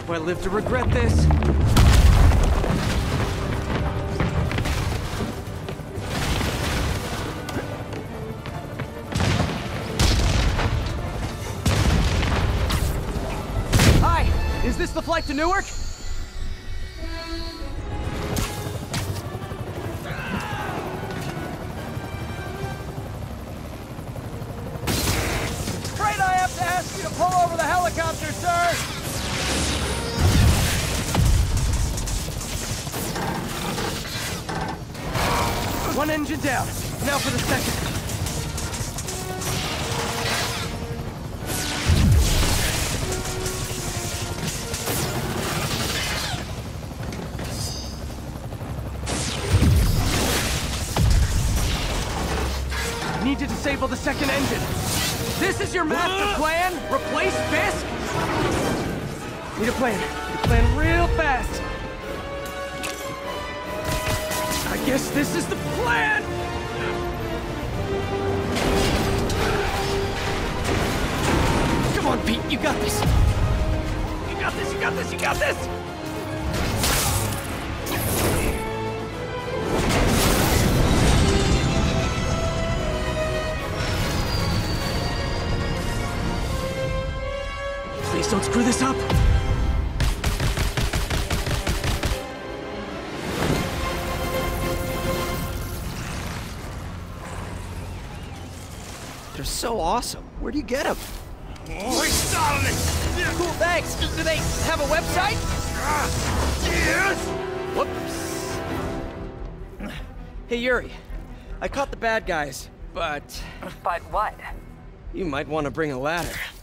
I live to regret this. Hi! Is this the flight to Newark? Afraid I have to ask you to pull over the helicopter, sir! One engine down. Now for the second. Need to disable the second engine. This is your master plan? Replace Fisk? Need a plan. Need a plan real fast. I guess this is the plan! Come on, Pete, you got this! You got this, you got this, you got this! Please don't screw this up! They're so awesome. Where do you get them? Oh, he's starting it! Cool, thanks. Do they have a website? Yes! Whoops. Hey, Yuri. I caught the bad guys, but... But what? you might want to bring a ladder.